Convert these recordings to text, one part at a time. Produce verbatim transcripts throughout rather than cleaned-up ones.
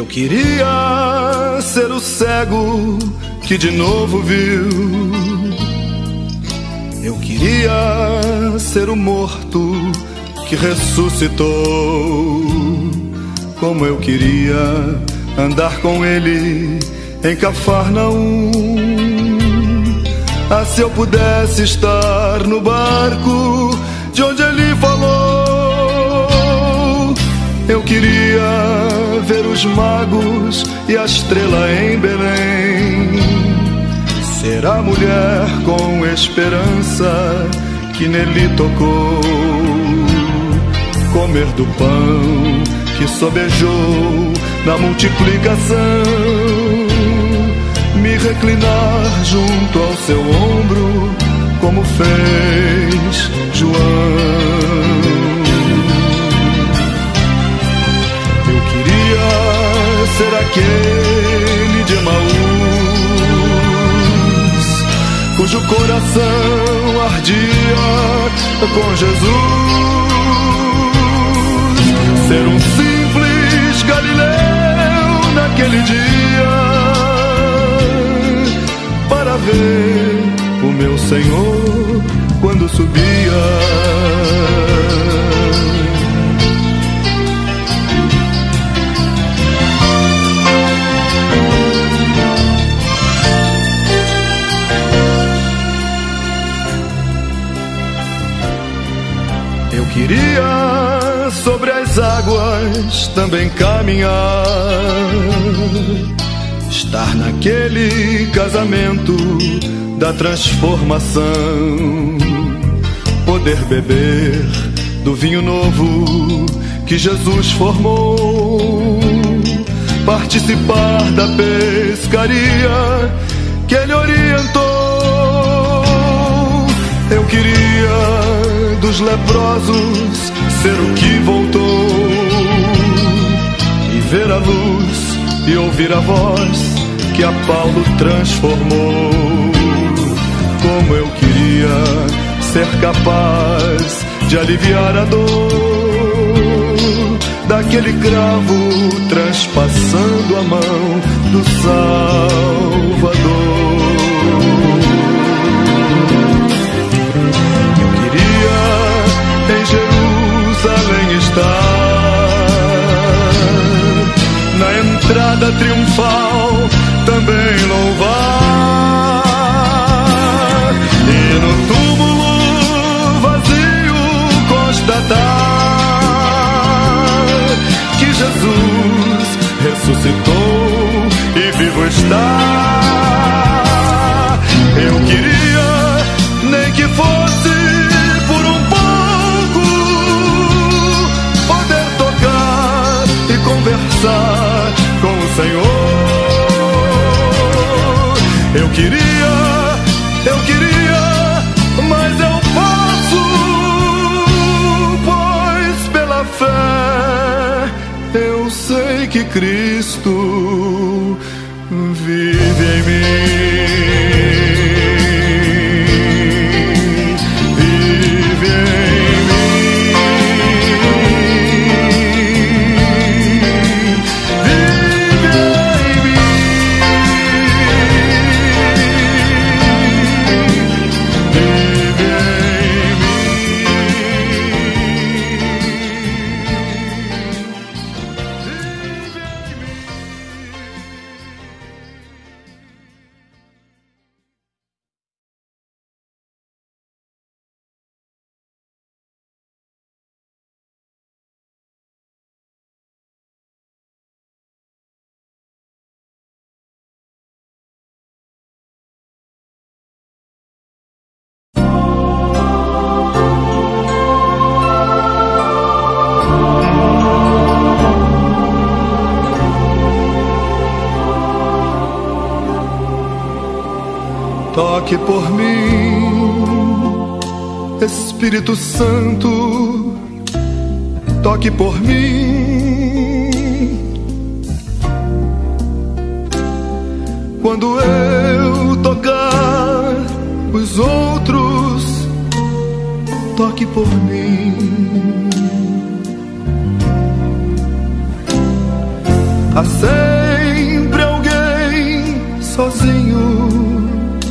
Eu queria ser o cego que de novo viu. Eu queria ser o morto que ressuscitou. Como eu queria andar com ele em Cafarnaum. Ah, se eu pudesse estar no barco de onde ele falou. Eu queria ver os magos e a estrela em Belém. Ser a mulher com esperança que nele tocou. Comer do pão que sobejou na multiplicação. Me reclinar junto ao seu ombro, como fez João. Eu queria ser aquele de Emaús, cujo coração ardia com Jesus. Ser um simples galileu naquele dia, para ver o meu Senhor quando subia. Eu queria sobre as águas também caminhar, estar naquele casamento da transformação, poder beber do vinho novo que Jesus formou, participar da pescaria que ele orientou. Eu queria dos leprosos ser o que voltou, e ver a luz e ouvir a voz que a Paulo transformou. Como eu queria ser capaz de aliviar a dor daquele cravo transpassando a mão do Salvador. Eu queria em Jerusalém estar, na entrada triunfal também louvar, e no túmulo vazio constatar que Jesus ressuscitou e vivo está. Eu queria nem que fosse por um pouco poder tocar e conversar com o Senhor. Eu queria, eu queria, mas eu posso, pois pela fé eu sei que Cristo vive em mim. Toque por mim, Espírito Santo, toque por mim. Quando eu tocar os outros, toque por mim. Há sempre alguém sozinho,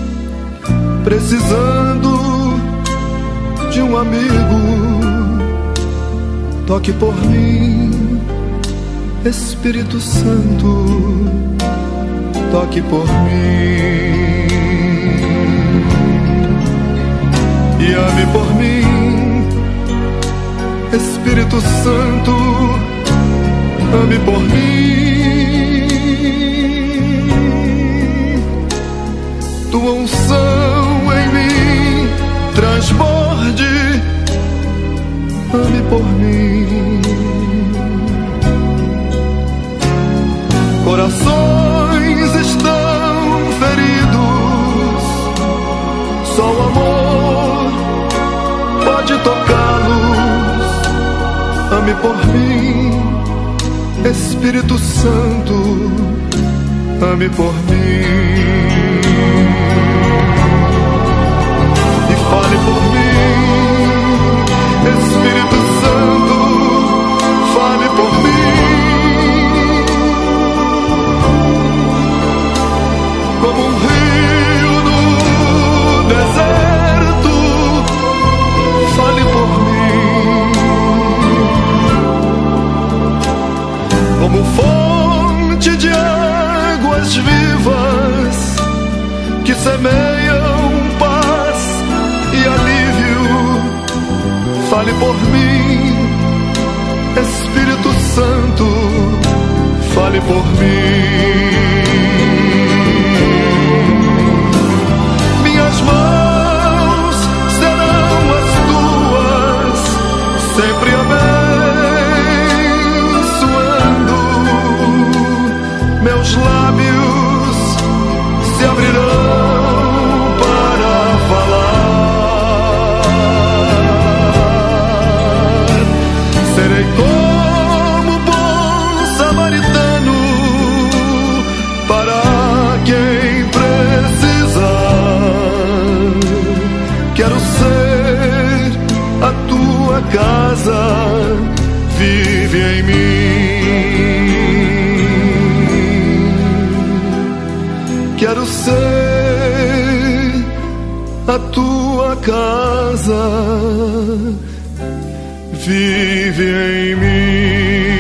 precisando de um amigo. Toque por mim, Espírito Santo, toque por mim e ame por mim, Espírito Santo, ame por mim. Tua unção em mim transborde, ame por mim. Corações estão feridos, só o amor pode tocá-los. Ame por mim, Espírito Santo, ame por mim. E fale por mim, Espírito Santo, fale por mim. Como um rio no deserto, fale por mim. Como fonte de águas vivas que semeiam paz e alívio, fale por mim, Espírito Santo, fale por mim. Minhas mãos serão as tuas, sempre abençoando. Meus lábios se abrirão para falar. Serei como bom samaritano para quem precisar. Quero ser a tua casa, vive em mim. Quero ser a tua casa, vive em mim.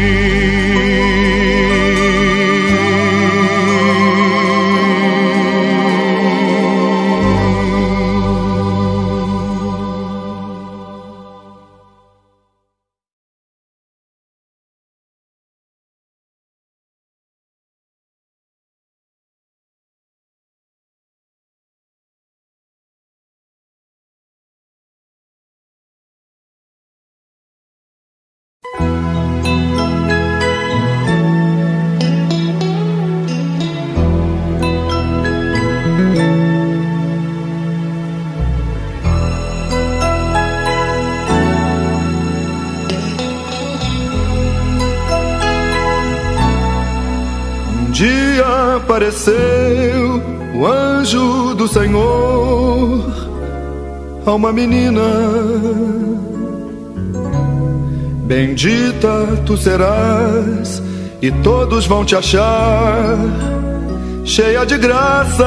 Apareceu o anjo do Senhor a uma menina. Bendita tu serás e todos vão te achar cheia de graça.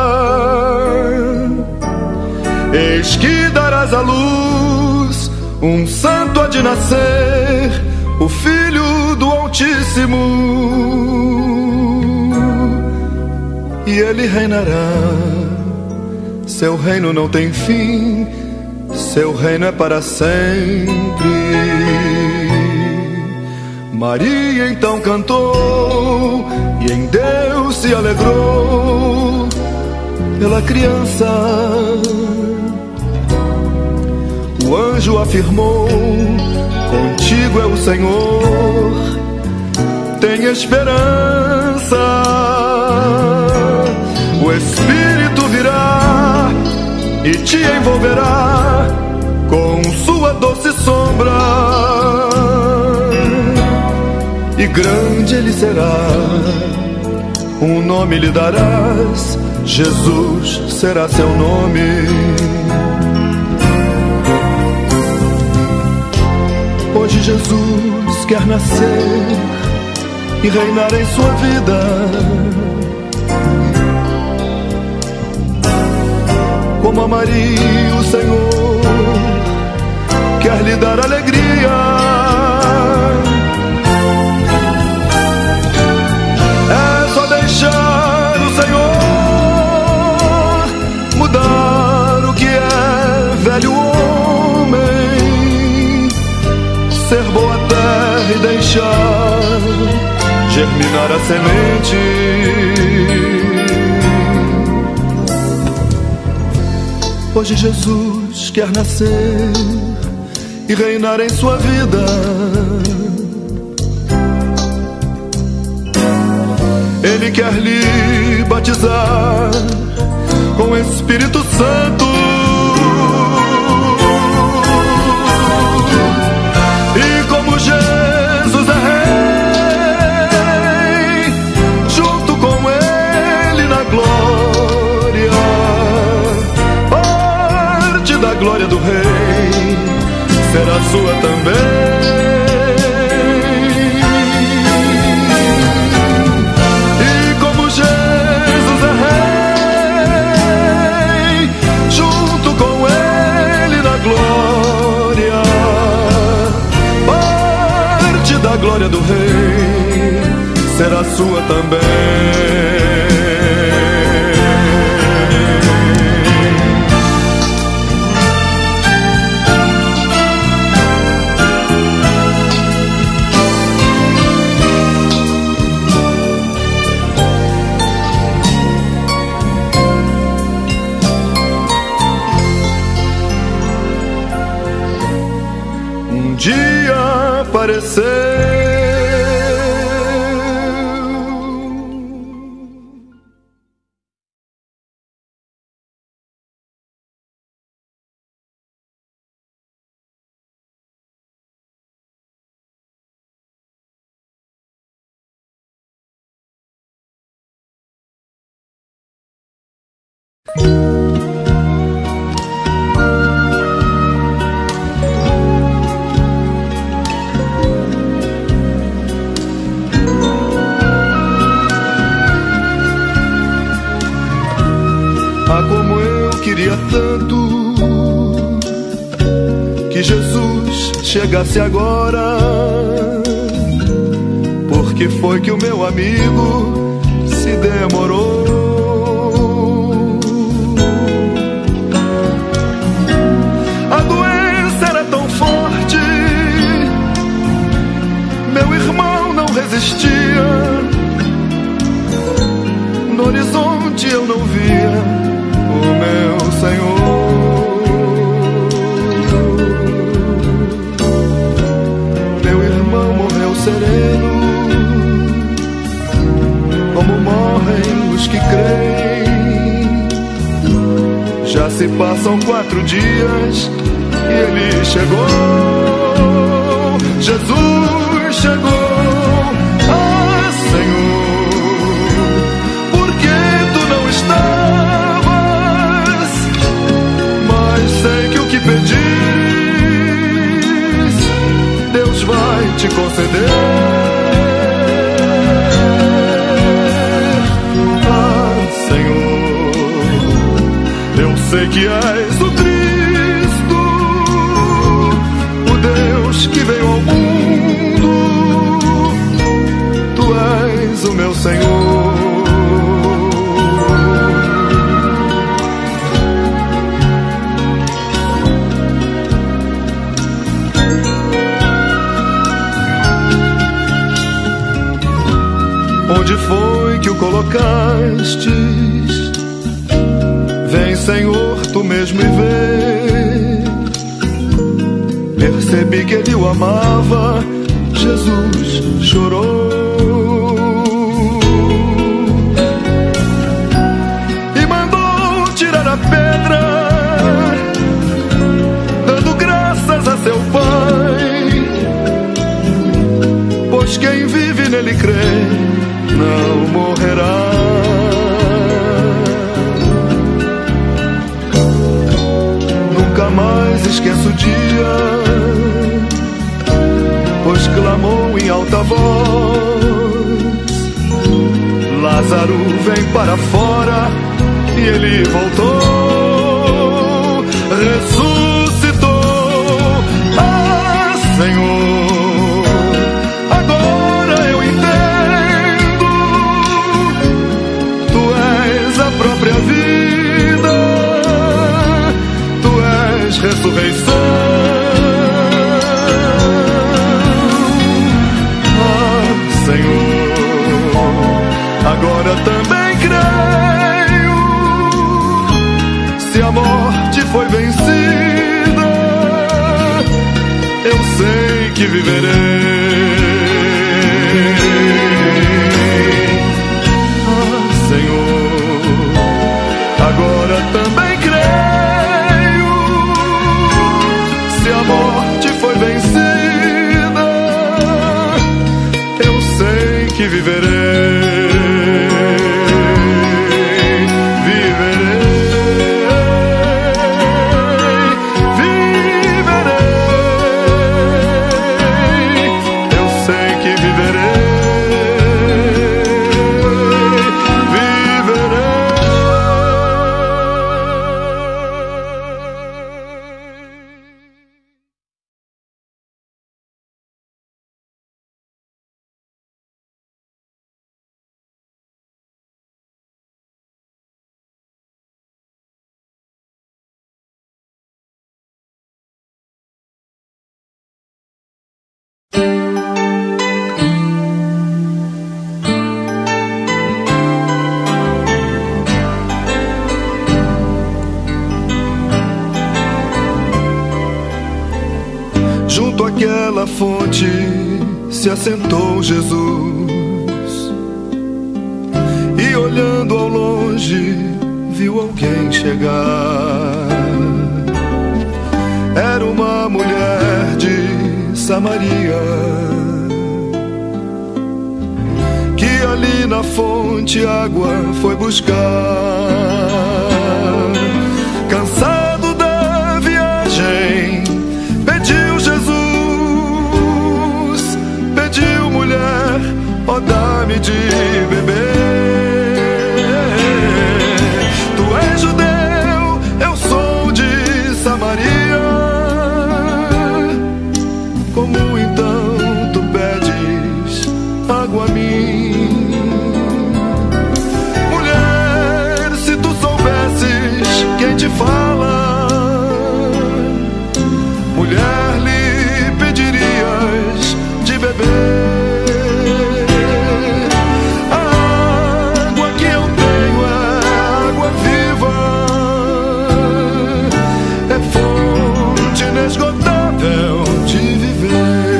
Eis que darás à luz um santo há de nascer, o Filho do Altíssimo. E ele reinará, seu reino não tem fim, seu reino é para sempre. Maria então cantou e em Deus se alegrou pela criança. O anjo afirmou: contigo é o Senhor, tem esperança. O Espírito virá e te envolverá com sua doce sombra, e grande ele será, um nome lhe darás, Jesus será seu nome. Hoje Jesus quer nascer e reinar em sua vida. Como a Maria, o Senhor quer lhe dar alegria. É só deixar o Senhor mudar o que é velho homem, ser boa terra e deixar germinar a semente. Hoje Jesus quer nascer e reinar em sua vida. Ele quer lhe batizar com o Espírito Santo. E como Jesus é rei, junto com ele na glória, parte da glória do rei será sua também. E como Jesus é rei, junto com ele na glória, parte da glória do rei será sua também. Um dia apareceu Ah, como eu queria tanto que Jesus chegasse agora. Por que foi que o meu amigo se demorou? A doença era tão forte, meu irmão não resistia. No horizonte eu não via o meu Senhor. Meu irmão morreu sereno, como morrem os que creem. Já se passam quatro dias e ele chegou. Jesus chegou. Ah, Senhor, por que tu não estavas? Mas sei que o que pedis, Deus vai te conceder. Sei que és o Cristo, o Deus que veio ao mundo. Tu és o meu Senhor. Onde foi que o colocastes? Vem, Senhor, tu mesmo e vê. Percebi que ele o amava, Jesus chorou. E mandou tirar a pedra, dando graças a seu Pai. Pois quem vive nele crê, não morrerá. Mais esqueço o dia, pois clamou em alta voz: Lázaro vem para fora, e ele voltou, ressuscitou. Ah, Senhor, agora eu entendo, Tu és a própria vida, Tu és ressurreição. Ah, Senhor, agora também creio, se a morte foi vencida, eu sei que viverei. Ah, Senhor, agora também creio, se a morte foi vencida, eu sei que viverei. Junto àquela fonte se assentou Jesus, e olhando ao longe viu alguém chegar. Era uma mulher de Samaria, que ali na fonte água foi buscar. Cansado da viagem, pediu Jesus, pediu mulher, ó, dá-me de beber. Tu és judeu, eu sou de Samaria, como então tu pedes água a mim? Mulher, se tu soubesses quem te fala, mulher, lhe pedirias de beber. A água que eu tenho é água viva, é fonte inesgotável de viver.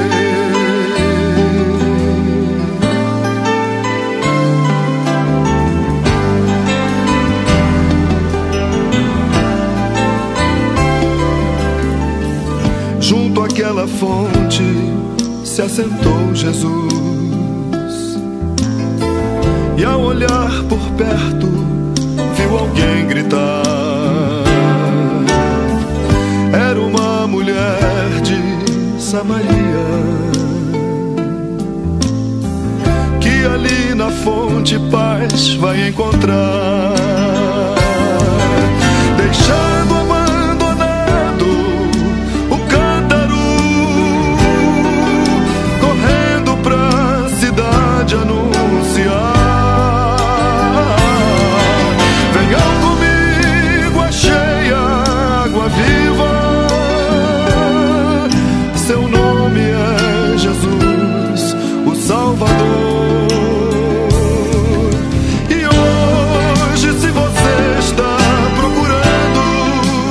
Junto àquela fonte se assentou Jesus, e ao olhar por perto viu alguém gritar. Era uma mulher de Samaria, que ali na fonte paz vai encontrar. Deixando abandonado o cântaro, correndo pra cidade anunciar. Venham comigo, achei a água viva, seu nome é Jesus, o Salvador. E hoje, se você está procurando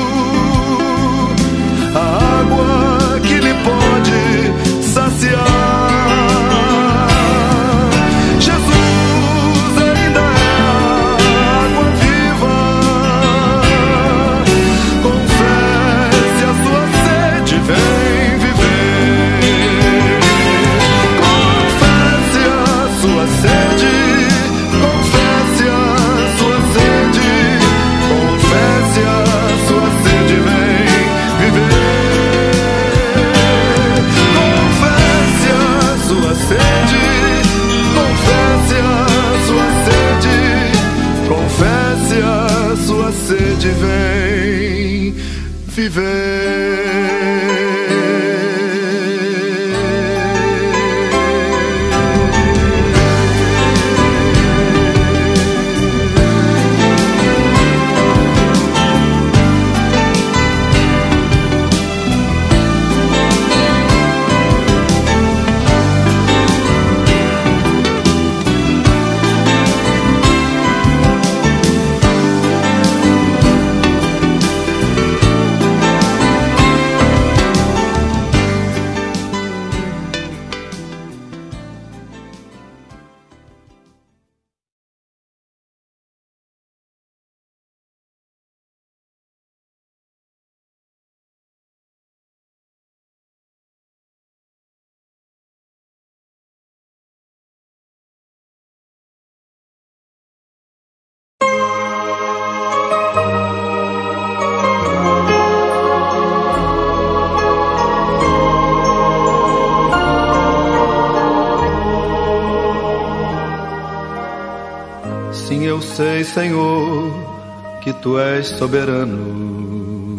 eu sei, Senhor, que Tu és soberano.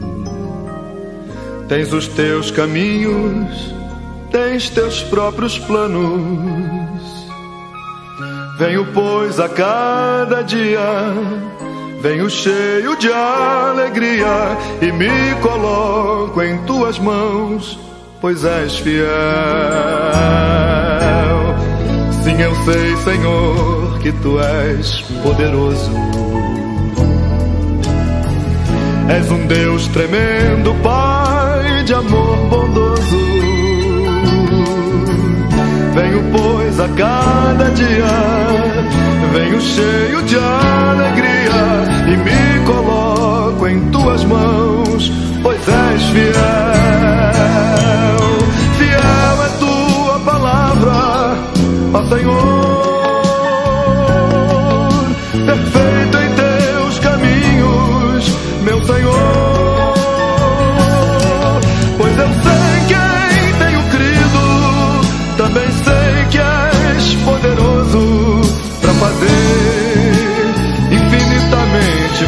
Tens os Teus caminhos, tens Teus próprios planos. Venho, pois, a cada dia, venho cheio de alegria e me coloco em Tuas mãos, pois és fiel. Sim, eu sei, Senhor, que Tu és poderoso. És um Deus tremendo, Pai de amor bondoso. Venho, pois, a cada dia, venho cheio de alegria e me coloco em Tuas mãos, pois és fiel. Fiel é Tua palavra, ó Senhor. Perfeito em Teus caminhos, meu Senhor. Pois eu sei que em Tenho crido, também sei que és poderoso para fazer infinitamente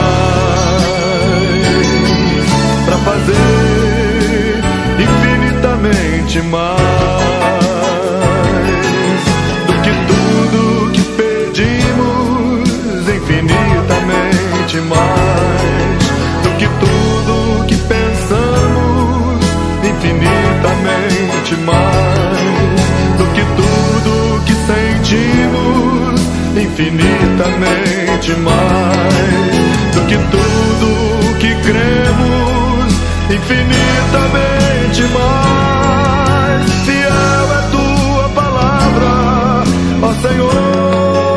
mais, para fazer infinitamente mais do que tudo que pedimos, infinitamente mais do que tudo que pensamos, infinitamente mais do que tudo que sentimos, infinitamente mais do que tudo que cremos, infinitamente mais. Fiel é Tua palavra, ó Senhor.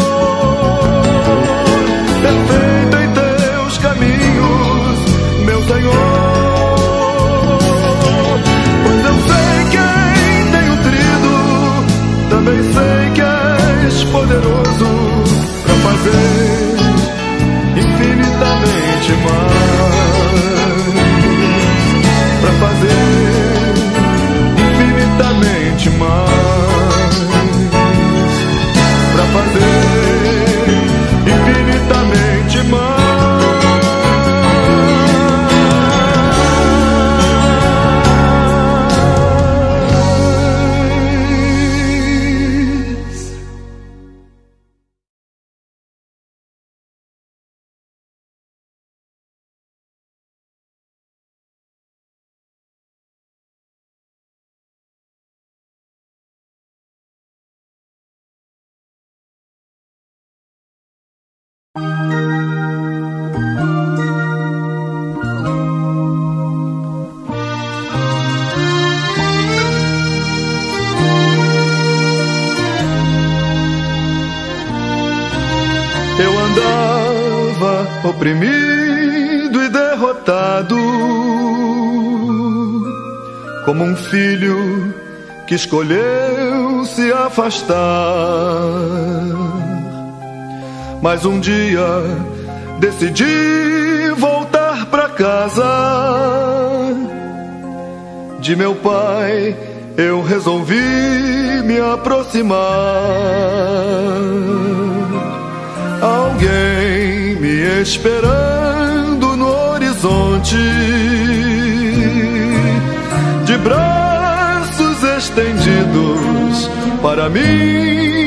Perfeito em Teus caminhos, meu Senhor. Pois eu sei que em Tenho crido, também sei que és poderoso para fazer infinitamente mais, para fazer infinitamente mais, para fazer infinitamente mais. Eu andava oprimido e derrotado, como um filho que escolheu se afastar. Mas um dia decidi voltar pra casa. De meu pai eu resolvi me aproximar. Alguém me esperando no horizonte, de braços estendidos para mim.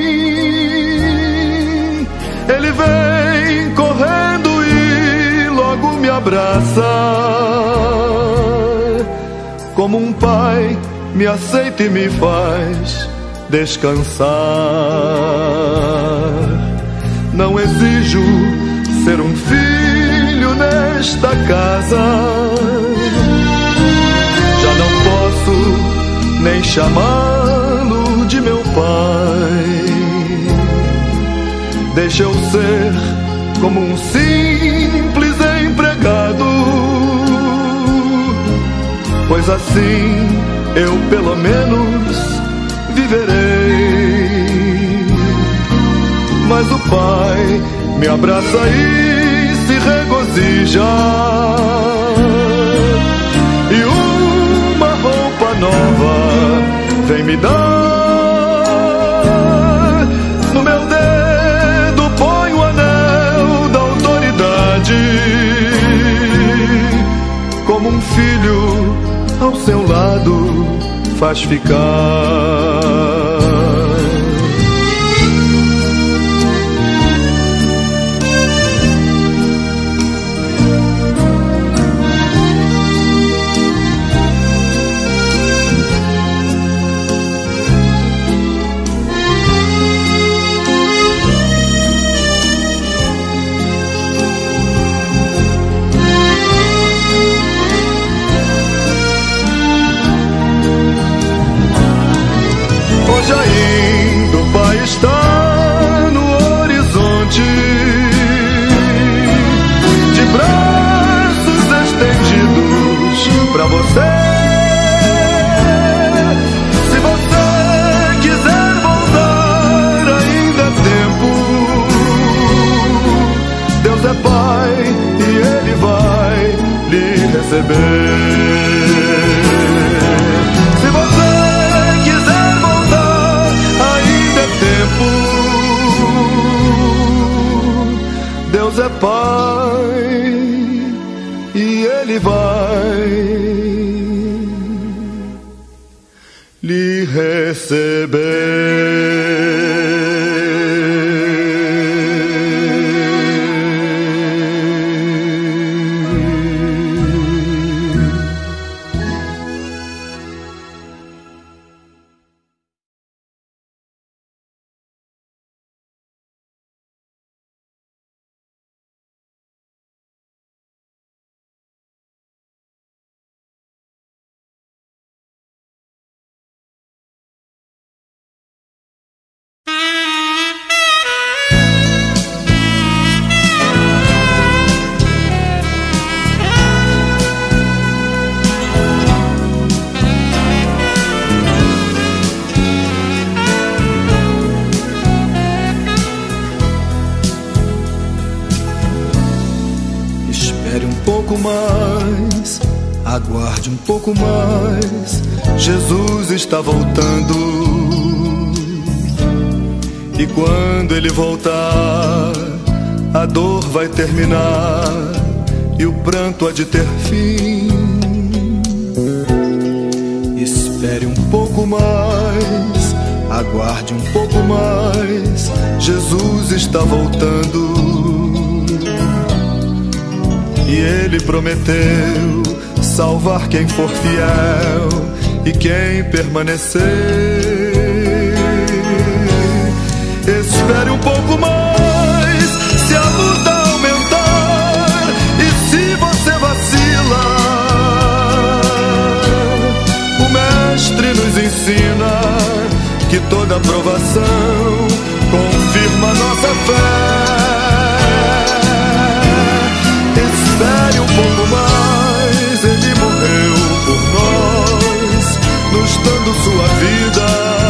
Ele vem correndo e logo me abraça, como um pai me aceita e me faz descansar. Não exijo ser um filho nesta casa, já não posso nem chamá-lo de meu pai. Deixa eu ser como um simples empregado, pois assim eu pelo menos viverei. Mas o pai me abraça e se regozija, e uma roupa nova vem me dar. No meu dedo põe o anel faz ficar. Hoje ainda o Pai está no horizonte, de braços estendidos pra você. Se você quiser voltar, ainda é tempo. Deus é Pai e Ele vai lhe receber. Se você Deus é Pai e Ele vai lhe receber. Mais, aguarde um pouco mais, Jesus está voltando. E quando Ele voltar, a dor vai terminar e o pranto há de ter fim. Espere um pouco mais, aguarde um pouco mais, Jesus está voltando. E Ele prometeu salvar quem for fiel e quem permanecer. Espere um pouco mais, se a luta aumentar e se você vacila, o Mestre nos ensina que toda provação confirma nossa fé. Espere um pouco mais, Ele morreu por nós, nos dando sua vida.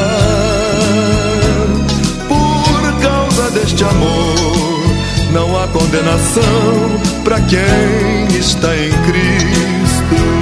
Por causa deste amor, não há condenação para quem está em Cristo.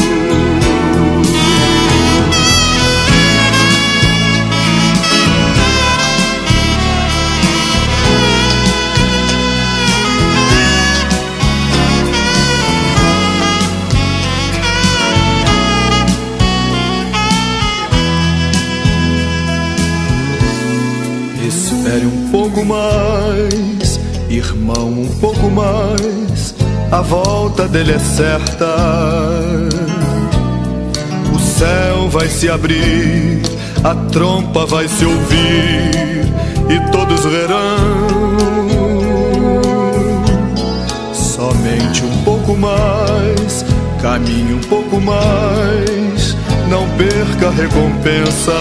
Espere um pouco mais, irmão, um pouco mais, a volta dele é certa. O céu vai se abrir, a trompa vai se ouvir e todos verão. Somente um pouco mais, caminhe um pouco mais, não perca a recompensa.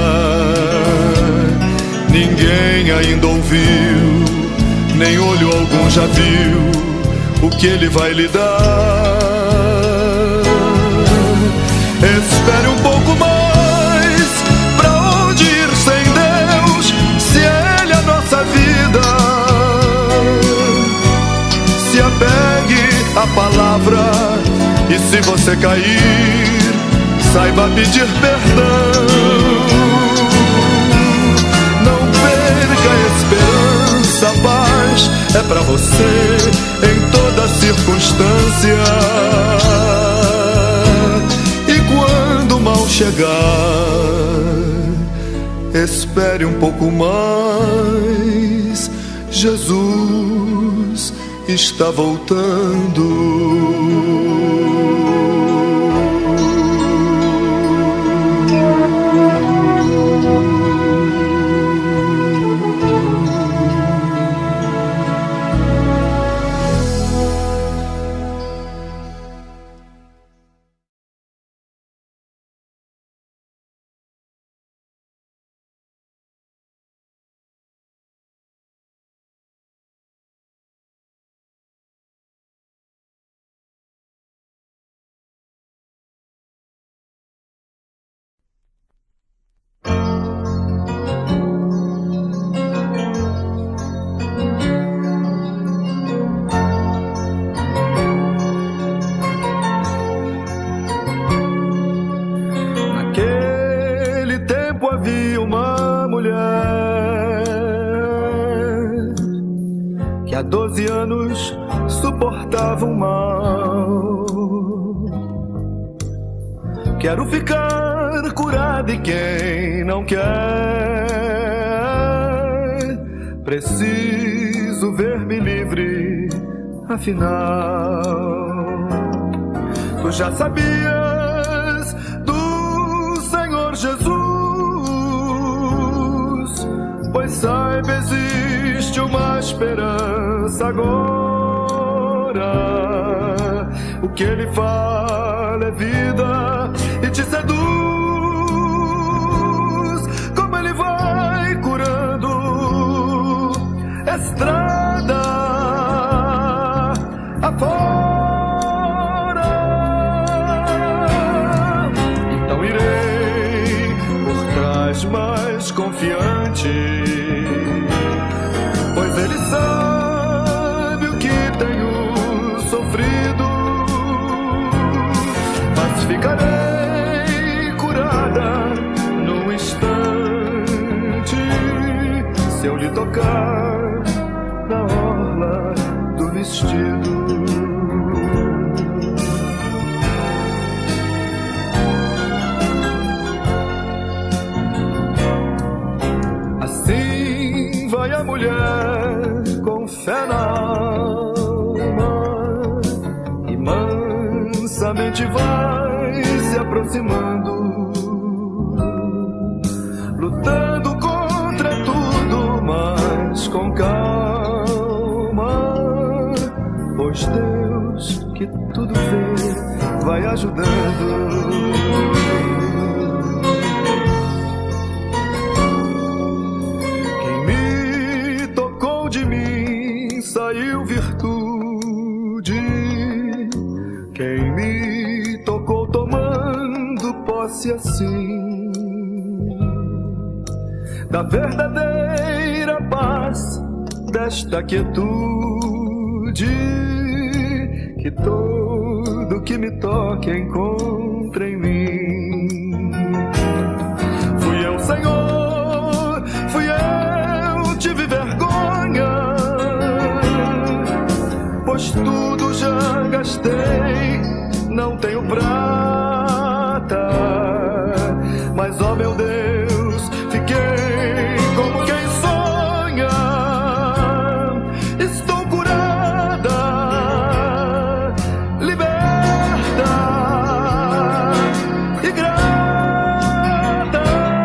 Ninguém ainda ouviu, nem olho algum já viu o que Ele vai lhe dar. Espere um pouco mais, pra onde ir sem Deus, se Ele é a nossa vida? Se apegue à palavra, e se você cair, saiba pedir perdão. Esperança, paz é pra você em toda circunstância. E quando o mal chegar, chegar. Espere um pouco mais, Jesus está voltando. Há doze anos suportava o mal. Quero ficar curado e quem não quer, preciso ver-me livre, afinal. Tu já sabias do Senhor Jesus, pois saiba, existe uma esperança agora. O que ele fala é vida e te seduz, como ele vai curando estrada afora. Então irei por trás mais confiante, pois ele sabe o que tenho sofrido, mas ficarei curada num instante se eu lhe tocar na orla do vestido. Assim vai a mulher com fé na alma e mansamente vai se aproximando, lutando contra tudo, mas com calma, pois Deus, que tudo vê, vai ajudando. Saiu virtude, quem me tocou tomando posse assim da verdadeira paz, desta quietude que todo que me toque encontra em mim. Fui eu, Senhor, fui eu, tive vergonha, pois tudo já gastei, não tenho prata, mas ó meu Deus, fiquei como quem sonha, estou curada, liberta e grata.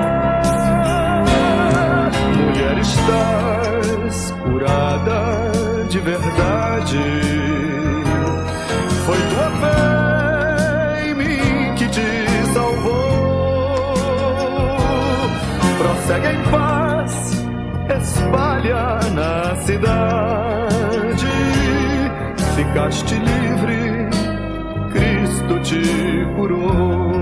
Mulher, estás curada de verdade, foi tua fé em mim que te salvou. Prossegue em paz, espalha na cidade, ficaste livre, Cristo te curou.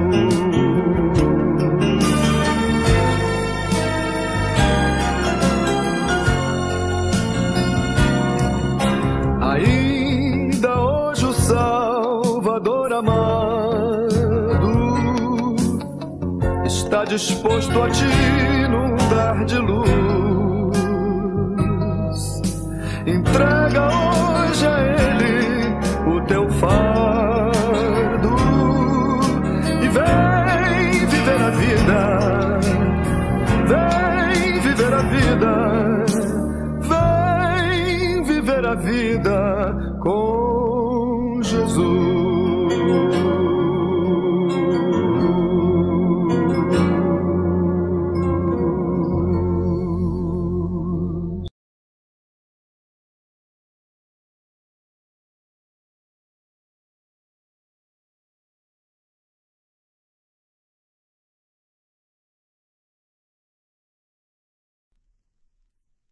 Ainda hoje o Salvador amado está disposto a te inundar de luz. Entrega hoje a Ele o teu fardo e vem viver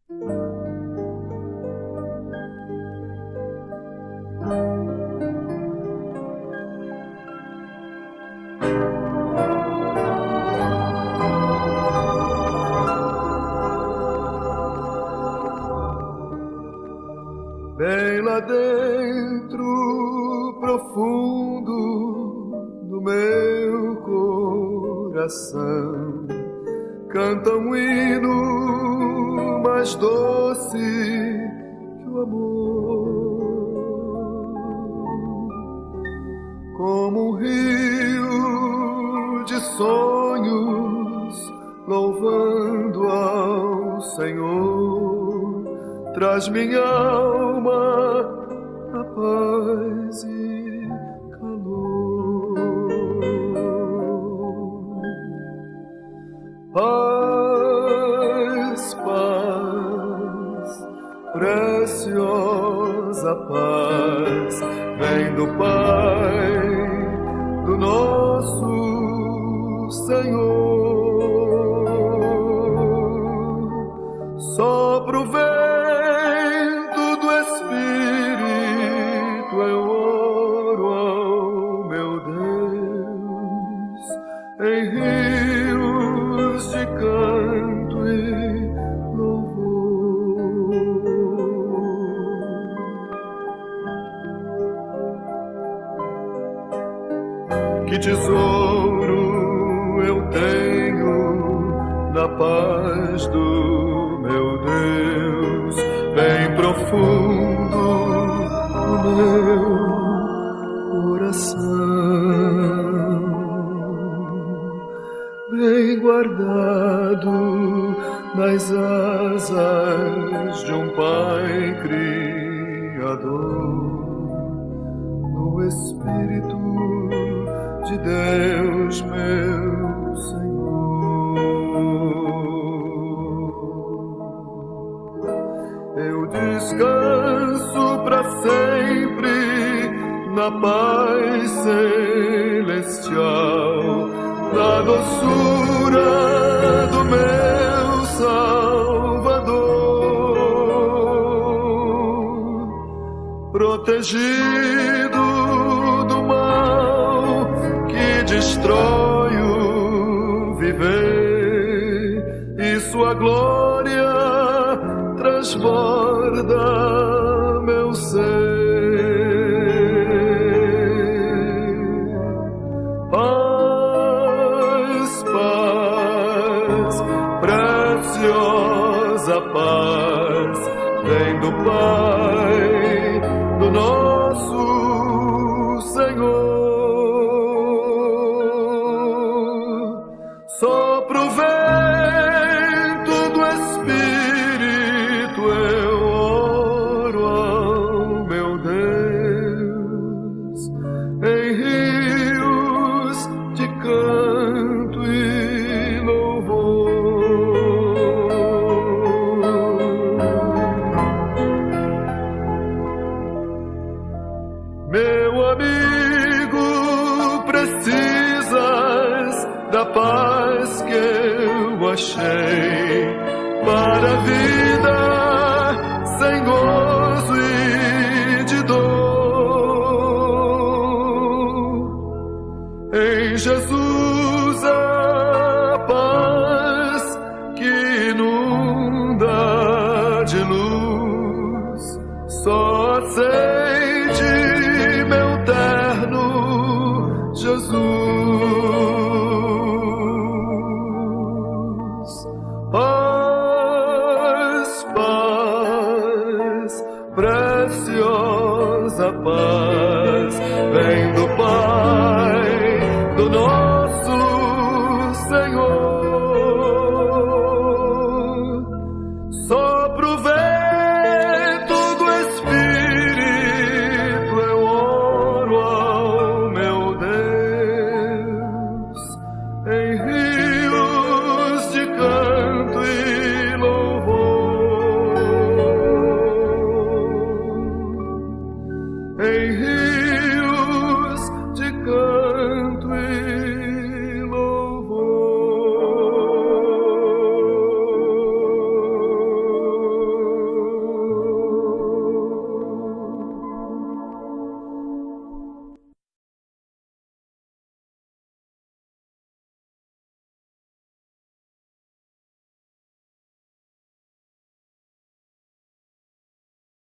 Bem lá dentro, profundo do meu coração, canta um hino mais doce que o amor, como um rio de sonhos, louvando ao Senhor, traz minha alma a paz e calor. Paz, paz, preciosa paz, vem do Pai, do nosso Senhor. Sopra o vento do Espírito, eu oro ao meu Deus, em rios de canto e louvor. Que tesouro eu tenho na paz do meu Deus, bem profundo no meu coração, bem guardado nas asas de um Pai Criador, no Espírito de Deus, meu Senhor. Eu descanso para sempre na paz celestial, na doçura do meu Salvador, protegido do mal que destrói o viver, e sua glória transborda meu ser. Paz, paz, preciosa paz, vem do Pai, do nosso Senhor. Sopra o vento do Espírito, eu oro ao meu Deus, em rios de canto e louvor. Meu amigo, precisas da paz que eu achei para a vida sem gozo e de dor. Em Jesus a paz que inunda de luz, só aceite meu terno Jesus. Paz, paz, preciosa paz, vem